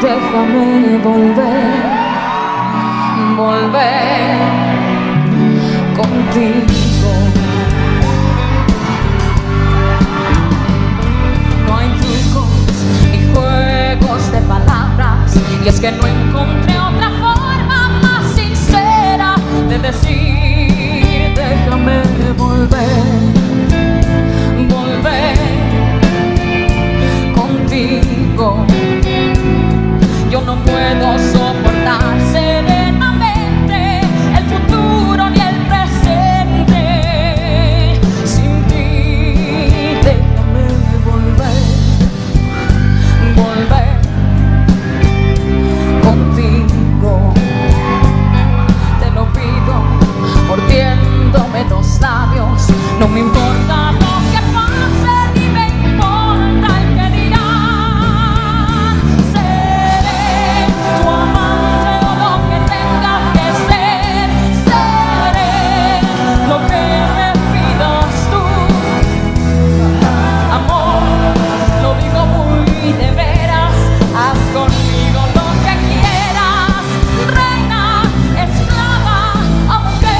déjame volver, volver contigo. No hay trucos ni juegos de palabras, y es que no encontré otra forma más sincera de decir déjame volver, volver contigo. Yo no puedo soportar serenamente el futuro ni el presente sin ti. Déjame volver, volver contigo. Te lo pido mordiéndome los labios. No me importa lo que pase ni me importa el que dirán. Seré tu amante o lo que tenga que ser. Seré lo que me pidas tú. Amor, lo digo muy de veras. Haz conmigo lo que quieras, reina, esclava o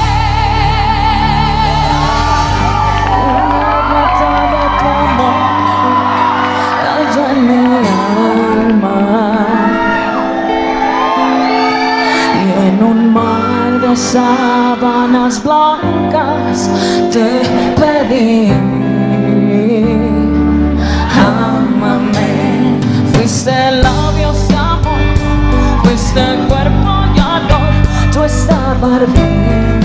mujer. Una gota de tu amor cayó en mi alma, y en un mar de sábanas blancas te pedí. Ámame, fuiste labios de amor, fuiste cuerpo y olor, tú estabas bien.